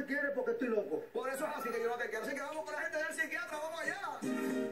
quieres porque estoy loco. Por eso es así que yo no te quiero. Así que vamos con la gente del psiquiatra, vamos allá.